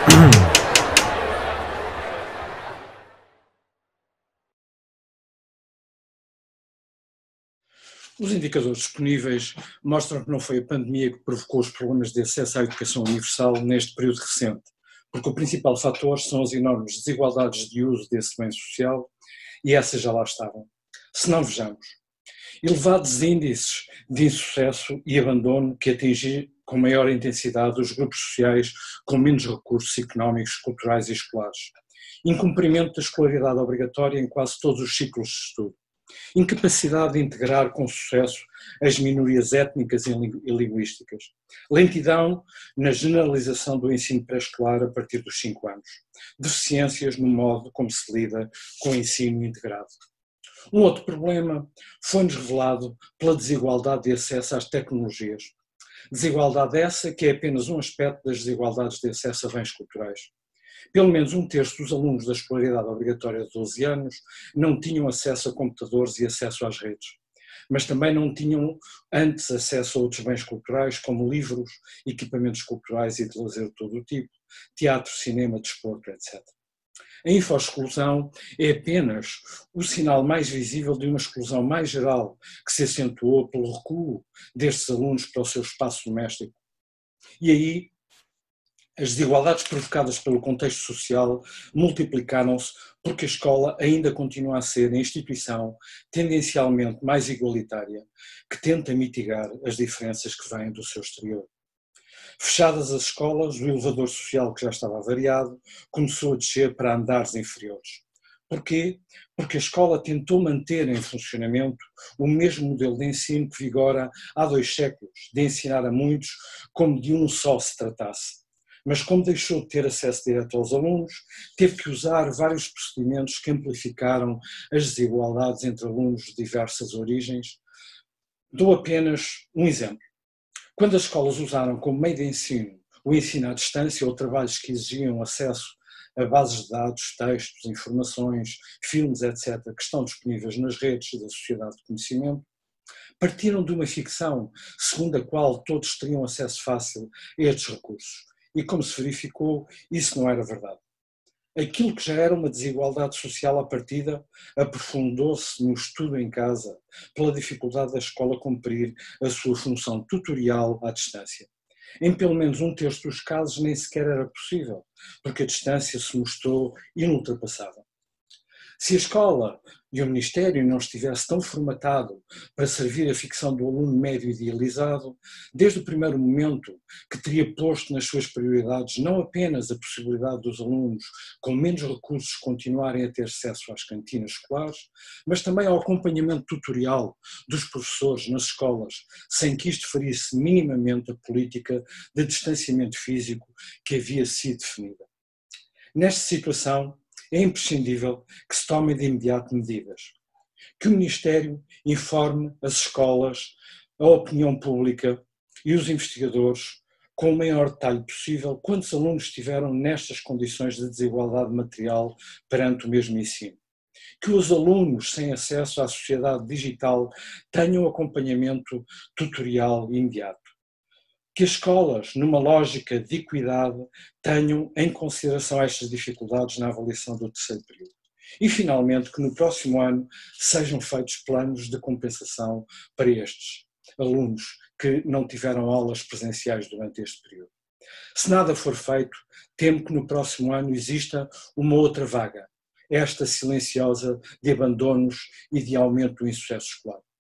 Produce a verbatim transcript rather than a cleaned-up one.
Os indicadores disponíveis mostram que não foi a pandemia que provocou os problemas de acesso à educação universal neste período recente, porque o principal fator são as enormes desigualdades de uso desse bem social, e essas já lá estavam. Se não, vejamos. Elevados índices de insucesso e abandono que atingem com maior intensidade os grupos sociais com menos recursos económicos, culturais e escolares. Incumprimento da escolaridade obrigatória em quase todos os ciclos de estudo. Incapacidade de integrar com sucesso as minorias étnicas e linguísticas. Lentidão na generalização do ensino pré-escolar a partir dos cinco anos. Deficiências no modo como se lida com o ensino integrado. Um outro problema foi-nos revelado pela desigualdade de acesso às tecnologias. Desigualdade essa que é apenas um aspecto das desigualdades de acesso a bens culturais. Pelo menos um terço dos alunos da escolaridade obrigatória de doze anos não tinham acesso a computadores e acesso às redes, mas também não tinham antes acesso a outros bens culturais como livros, equipamentos culturais e de lazer de todo o tipo, teatro, cinema, desporto, etcétera. A infoexclusão é apenas o sinal mais visível de uma exclusão mais geral que se acentuou pelo recuo destes alunos para o seu espaço doméstico. E aí, as desigualdades provocadas pelo contexto social multiplicaram-se porque a escola ainda continua a ser a instituição tendencialmente mais igualitária que tenta mitigar as diferenças que vêm do seu exterior. Fechadas as escolas, o elevador social, que já estava avariado, começou a descer para andares inferiores. Porquê? Porque a escola tentou manter em funcionamento o mesmo modelo de ensino que vigora há dois séculos, de ensinar a muitos como de um só se tratasse. Mas como deixou de ter acesso direto aos alunos, teve que usar vários procedimentos que amplificaram as desigualdades entre alunos de diversas origens. Dou apenas um exemplo. Quando as escolas usaram como meio de ensino o ensino à distância ou trabalhos que exigiam acesso a bases de dados, textos, informações, filmes, etcétera, que estão disponíveis nas redes da sociedade de conhecimento, partiram de uma ficção segundo a qual todos teriam acesso fácil a estes recursos. E como se verificou, isso não era verdade. Aquilo que já era uma desigualdade social à partida aprofundou-se no estudo em casa pela dificuldade da escola cumprir a sua função tutorial à distância. Em pelo menos um terço dos casos nem sequer era possível, porque a distância se mostrou inultrapassável. Se a escola e o Ministério não estivesse tão formatado para servir a ficção do aluno médio idealizado, desde o primeiro momento que teria posto nas suas prioridades não apenas a possibilidade dos alunos com menos recursos continuarem a ter acesso às cantinas escolares, mas também ao acompanhamento tutorial dos professores nas escolas, sem que isto ferisse minimamente a política de distanciamento físico que havia sido definida. Nesta situação, é imprescindível que se tomem de imediato medidas. Que o Ministério informe as escolas, a opinião pública e os investigadores com o maior detalhe possível quantos alunos estiveram nestas condições de desigualdade material perante o mesmo ensino. Que os alunos sem acesso à sociedade digital tenham acompanhamento tutorial imediato. Que as escolas, numa lógica de equidade, tenham em consideração estas dificuldades na avaliação do terceiro período. E, finalmente, que no próximo ano sejam feitos planos de compensação para estes alunos que não tiveram aulas presenciais durante este período. Se nada for feito, temo que no próximo ano exista uma outra vaga, esta silenciosa de abandonos e de aumento do insucesso escolar.